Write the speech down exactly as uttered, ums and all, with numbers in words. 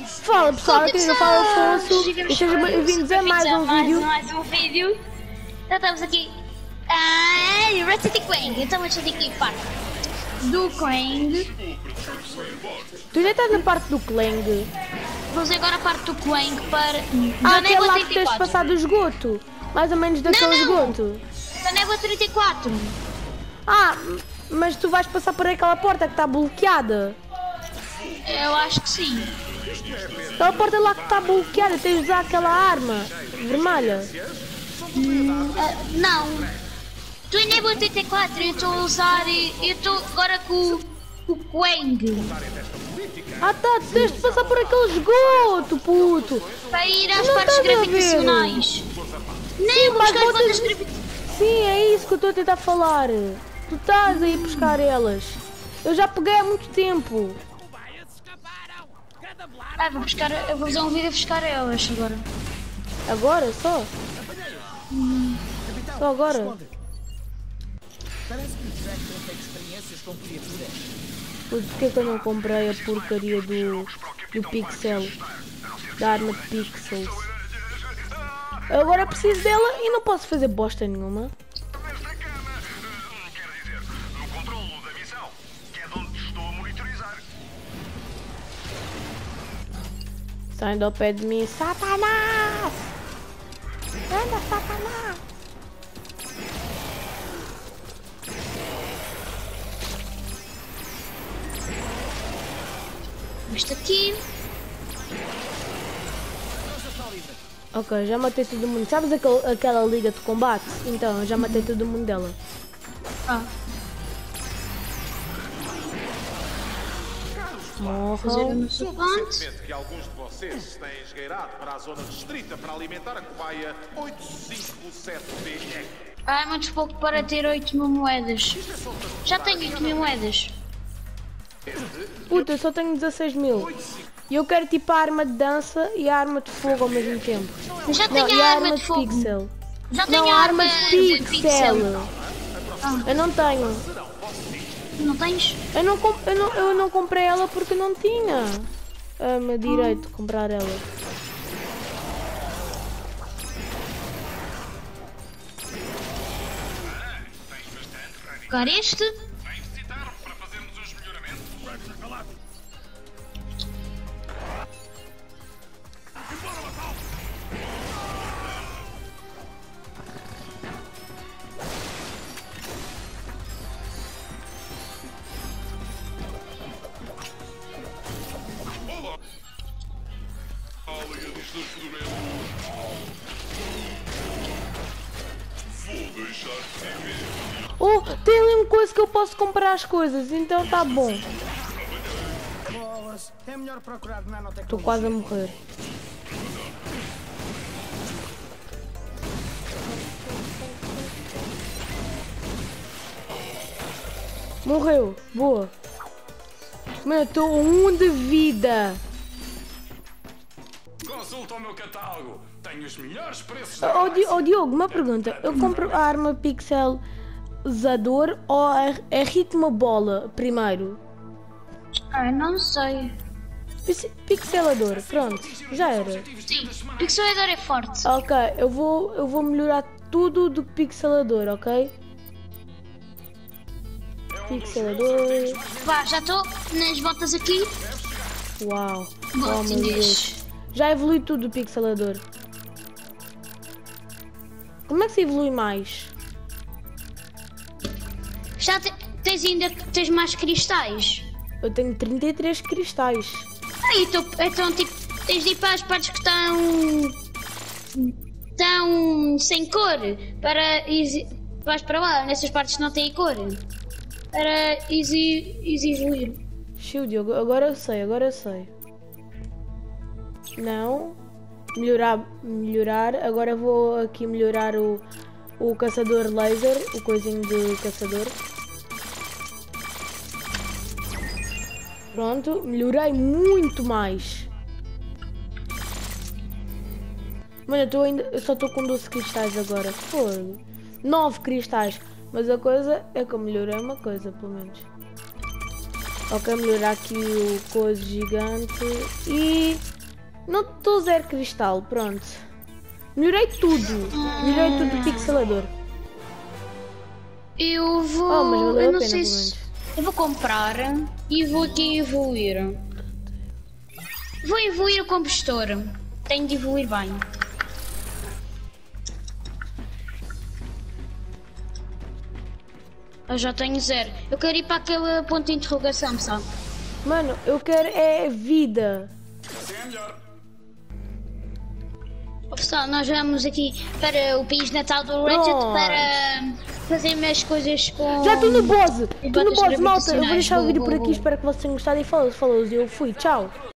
Fala pessoal, aqui eu falo Afonso e sejam bem-vindos a mais um vídeo. Mais um vídeo. Então estamos aqui. Ah, Ratchet e Clank. Então vamos fazer aqui parte do Clank. Tu ainda estás na parte do Clang. Vamos ver agora a parte do Clank para. Ah, Da aquele Nébula lá que tens trinta e quatro. passado o esgoto. Mais ou menos daquele Não, não. esgoto. Da Nébula trinta e quatro. Ah, mas tu vais passar por aquela porta que está bloqueada. Eu acho que sim. Aquela porta lá que está bloqueada, tens de usar aquela arma vermelha. Ah, não. Tu em Nébula trinta e quatro, eu estou a usar. Eu estou agora com o Clank. Ah tá, tu tens de passar por aquele esgoto, puto. Para ir às Não partes estás a ver. gravitacionais. Nem vou mas buscar as vocês- botas gravitacionais. Sim, é isso que eu estou a tentar falar. Tu estás a ir buscar elas. Eu já peguei há muito tempo. Ah, vou buscar. Eu vou fazer um vídeo a buscar elas agora. Agora só? Só agora? Parece que o Jack tem feito experiências com criaturas. Por que é que eu não comprei a porcaria do, do Pixel? Da arma de Pixels. Eu agora preciso dela e não posso fazer bosta nenhuma. Quer dizer, no controlo da missão, que é de onde te estou a monitorizar. Saindo ao pé de mim, Satanás! Anda, Satanás! Isto aqui. Ok, já matei todo mundo. Sabes aquele, aquela liga de combate? Então, eu já matei todo mundo dela. Ah, fazer Morram. no seu ponto. Sente que alguns de vocês se têm esgueirado para a zona restrita para alimentar a cobaia oito cinco sete B E. Ah, é muito pouco para ter oito mil moedas. Já tenho oito mil moedas. Puta, eu só tenho dezasseis mil. E eu quero tipo a arma de dança e a arma de fogo ao mesmo tempo. Eu já Não, tenho e a a arma arma de de fogo. pixel. Já tenho Não, a a arma arma de de pixel. pixel. Eu não tenho. Não tens? Eu não, comp- eu, não, eu não comprei ela porque não tinha a meu direito de comprar ela. Pegar este. Vem visitar-me para fazermos os melhoramentos. Oh, tem ali uma coisa que eu posso comprar as coisas, então tá bom. Bolas, é melhor procurar nanotecnologia. Estou quase a morrer. Morreu, boa. Mano, estou um de vida. Consulta o meu catálogo. Tenho os melhores preços da Oh, Di- oh, Diogo, uma pergunta. Eu compro a arma pixelizador ou a, a ritmo bola primeiro? Ah, não sei. Pix- Pixelador, pronto, já era. Sim, pixelador é forte. Ok, eu vou, eu vou melhorar tudo do pixelador, ok? Pixelador. Vá, já estou nas botas aqui. Uau. Oh, meu Deus. Botinhas. Já evolui tudo do pixelador. Como é que se evolui mais? Já te- tens ainda tens mais cristais. Eu tenho trinta e três cristais. Ah, então, então tipo, tens de ir para as partes que estão. estão sem cor. Para. Isi, vais para lá, nessas partes que não têm cor. Para exi, evoluir. Xiu, Diogo, agora eu sei, agora eu sei. Não. Melhorar, melhorar. Agora vou aqui melhorar o, o caçador laser, o coisinho de caçador. Pronto, melhorei muito mais. Mano, eu, tô ainda, eu só estou com doze cristais agora. Fogo. nove cristais. Mas a coisa é que eu melhorei uma coisa, pelo menos. Ok, melhorar aqui o coisa gigante. E Não estou zero cristal, pronto. Melhorei tudo. Melhorei tudo do pixelador. Eu vou. Oh, mas valeu eu a não pena, sei pelo se. menos. Eu vou comprar e vou aqui evoluir. Vou evoluir o compostor. Tenho de evoluir bem. Eu já tenho zero. Eu quero ir para aquele ponto de interrogação, pessoal. Mano, eu quero é vida. Oh, pessoal, nós vamos aqui para o país natal do Ratchet Pronto. para fazer minhas coisas com... Já estou no boss. Estou no botas boss, malta. Eu vou deixar o gravitacionais. vídeo Vou, por vou, aqui. vou. Espero que vocês tenham gostado. E falou, falou. Eu fui. Tchau.